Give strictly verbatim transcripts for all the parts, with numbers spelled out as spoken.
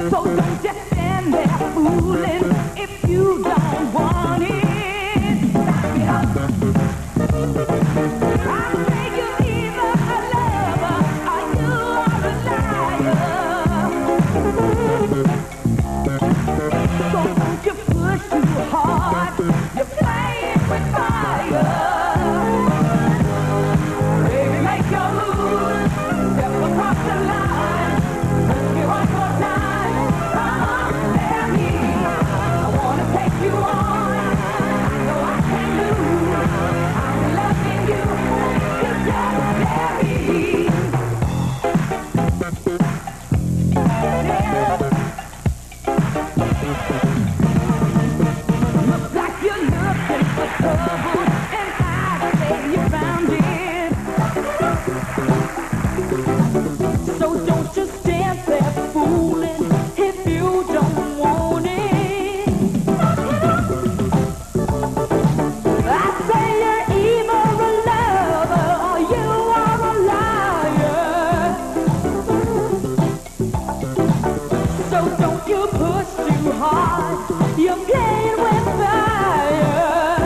So don't just stand there fooling if you don't want it. Back it up. I say you're either a lover or you are a liar. So don't you push too hard. You're playing with fire. Baby, make your move. Step across the line. Let's get one more time. Come on, dare me. I wanna take you on. I know I can lose. I'm loving you. You just dare me. Yeah. Looks like you're looking for trouble, and I say you found it. So don't just stand there fooling if you don't want it. I say you're either a lover or you are a liar. So don't you push too hard. You're playing with fire.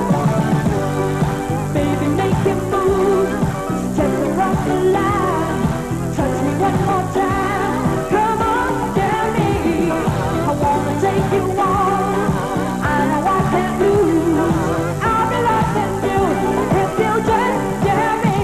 Baby, make it move. Step across the line. Touch me one more time. Come on, dare me. I wanna take you on. I know I can't lose. I'll be loving you if you just dare me.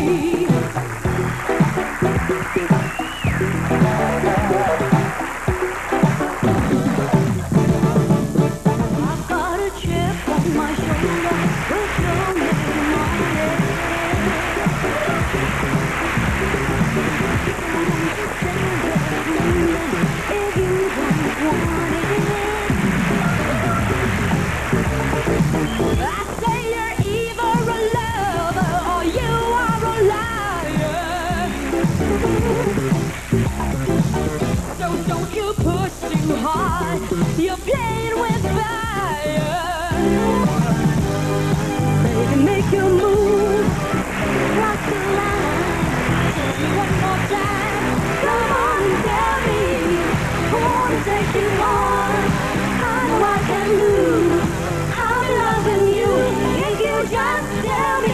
I've got a chip on my shoulder with your name on it. If you don't want it, I say you're either a lover or you are a liar. So don't you push too hard. You're playing with fire. Baby, make your move. Cross the line. Touch me one more time. Come on, tell me. I wanna take you on. I know I can lose. I'm loving you if you just tell me.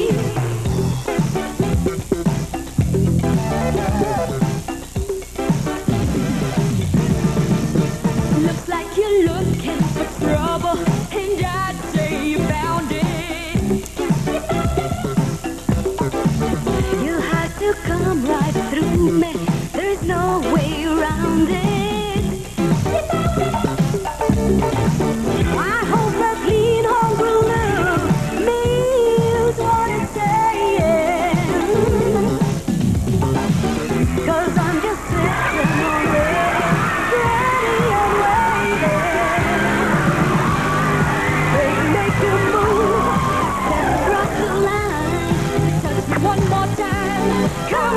Looks like you're looking for trouble, and I'd say you found it. You had to come right through me. There's no way around it. I hope that clean homebrew love means what it's saying. 'Cause I'm just sitting on it, ready and waiting. Baby, make your move, step across the line, touch me one more time. Come